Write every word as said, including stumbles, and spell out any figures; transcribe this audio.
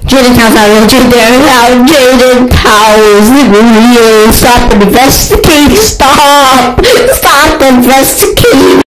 Jaden Towns out of Jaden out. Jaden Towns. Stop investigating. Stop. Stop investigating.